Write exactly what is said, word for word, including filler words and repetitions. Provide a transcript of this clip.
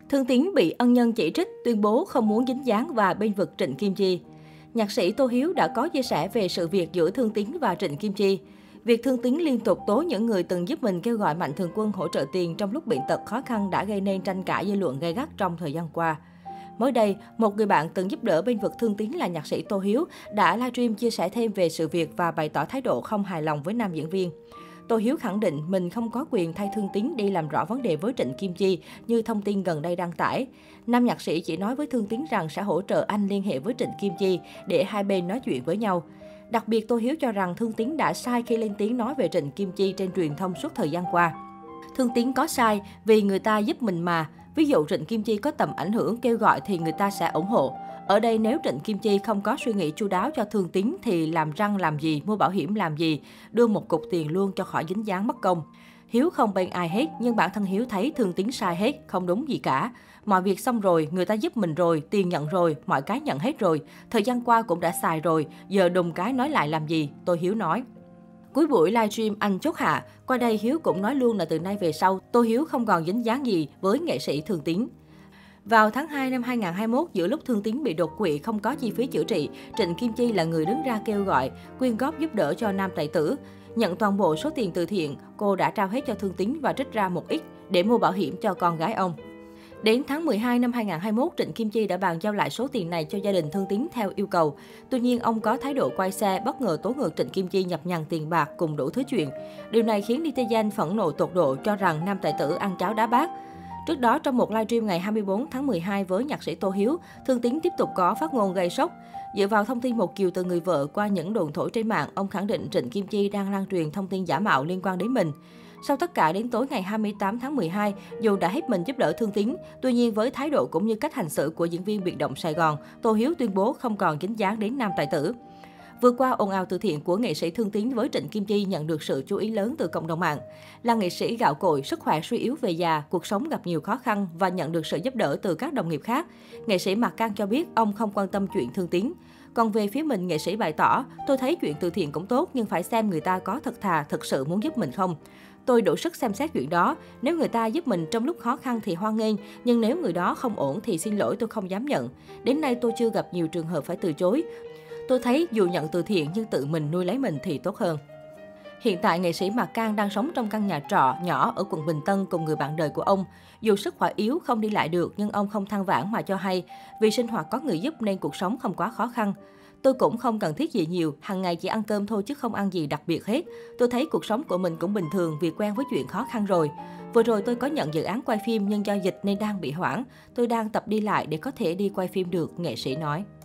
Thương Tín bị ân nhân chỉ trích, tuyên bố không muốn dính dáng và bênh vực Trịnh Kim Chi. Nhạc sĩ Tô Hiếu đã có chia sẻ về sự việc giữa Thương Tín và Trịnh Kim Chi. Việc Thương Tín liên tục tố những người từng giúp mình kêu gọi Mạnh Thường Quân hỗ trợ tiền trong lúc bệnh tật khó khăn đã gây nên tranh cãi dư luận gay gắt trong thời gian qua. Mới đây, một người bạn từng giúp đỡ bênh vực Thương Tín là nhạc sĩ Tô Hiếu đã livestream chia sẻ thêm về sự việc và bày tỏ thái độ không hài lòng với nam diễn viên. Tô Hiếu khẳng định mình không có quyền thay Thương Tín đi làm rõ vấn đề với Trịnh Kim Chi như thông tin gần đây đăng tải. Nam nhạc sĩ chỉ nói với Thương Tín rằng sẽ hỗ trợ anh liên hệ với Trịnh Kim Chi để hai bên nói chuyện với nhau. Đặc biệt, Tô Hiếu cho rằng Thương Tín đã sai khi lên tiếng nói về Trịnh Kim Chi trên truyền thông suốt thời gian qua. Thương Tín có sai vì người ta giúp mình mà. Ví dụ Trịnh Kim Chi có tầm ảnh hưởng kêu gọi thì người ta sẽ ủng hộ. Ở đây nếu Trịnh Kim Chi không có suy nghĩ chu đáo cho Thương Tín thì làm răng làm gì, mua bảo hiểm làm gì, đưa một cục tiền luôn cho khỏi dính dáng mất công. Hiếu không bên ai hết, nhưng bản thân Hiếu thấy Thương Tín sai hết, không đúng gì cả. Mọi việc xong rồi, người ta giúp mình rồi, tiền nhận rồi, mọi cái nhận hết rồi. Thời gian qua cũng đã xài rồi, giờ đùng cái nói lại làm gì, Tô Hiếu nói. Cuối buổi livestream anh chốt hạ, qua đây Hiếu cũng nói luôn là từ nay về sau, Tô Hiếu không còn dính dáng gì với nghệ sĩ Thương Tín. Vào tháng hai năm hai nghìn không trăm hai mươi mốt, giữa lúc Thương Tín bị đột quỵ không có chi phí chữa trị, Trịnh Kim Chi là người đứng ra kêu gọi, quyên góp giúp đỡ cho nam tài tử. Nhận toàn bộ số tiền từ thiện, cô đã trao hết cho Thương Tín và trích ra một ít để mua bảo hiểm cho con gái ông. Đến tháng mười hai năm hai nghìn không trăm hai mươi mốt, Trịnh Kim Chi đã bàn giao lại số tiền này cho gia đình Thương Tín theo yêu cầu. Tuy nhiên, ông có thái độ quay xe, bất ngờ tố ngược Trịnh Kim Chi nhập nhằng tiền bạc cùng đủ thứ chuyện. Điều này khiến netizen phẫn nộ tột độ cho rằng nam tài tử ăn cháo đá bát. Trước đó, trong một livestream ngày hai mươi tư tháng mười hai với nhạc sĩ Tô Hiếu, Thương Tín tiếp tục có phát ngôn gây sốc. Dựa vào thông tin một chiều từ người vợ qua những đồn thổi trên mạng, ông khẳng định Trịnh Kim Chi đang lan truyền thông tin giả mạo liên quan đến mình. Sau tất cả, đến tối ngày hai mươi tám tháng mười hai, dù đã hết mình giúp đỡ Thương Tín, tuy nhiên với thái độ cũng như cách hành xử của diễn viên biệt động Sài Gòn, Tô Hiếu tuyên bố không còn dính dáng đến nam tài tử. Vừa qua, ồn ào từ thiện của nghệ sĩ Thương Tín với Trịnh Kim Chi nhận được sự chú ý lớn từ cộng đồng mạng. Là nghệ sĩ gạo cội, sức khỏe suy yếu về già, cuộc sống gặp nhiều khó khăn và nhận được sự giúp đỡ từ các đồng nghiệp khác, nghệ sĩ Mạc Cang cho biết ông không quan tâm chuyện Thương Tín. Còn về phía mình, nghệ sĩ bày tỏ, tôi thấy chuyện từ thiện cũng tốt nhưng phải xem người ta có thật thà, thật sự muốn giúp mình không. Tôi đủ sức xem xét chuyện đó, nếu người ta giúp mình trong lúc khó khăn thì hoan nghênh, nhưng nếu người đó không ổn thì xin lỗi tôi không dám nhận. Đến nay tôi chưa gặp nhiều trường hợp phải từ chối. Tôi thấy dù nhận từ thiện nhưng tự mình nuôi lấy mình thì tốt hơn. Hiện tại, nghệ sĩ Mạc Cang đang sống trong căn nhà trọ nhỏ ở quận Bình Tân cùng người bạn đời của ông. Dù sức khỏe yếu, không đi lại được nhưng ông không than vãn mà cho hay, vì sinh hoạt có người giúp nên cuộc sống không quá khó khăn. Tôi cũng không cần thiết gì nhiều, hàng ngày chỉ ăn cơm thôi chứ không ăn gì đặc biệt hết. Tôi thấy cuộc sống của mình cũng bình thường vì quen với chuyện khó khăn rồi. Vừa rồi tôi có nhận dự án quay phim nhưng do dịch nên đang bị hoãn. Tôi đang tập đi lại để có thể đi quay phim được, nghệ sĩ nói.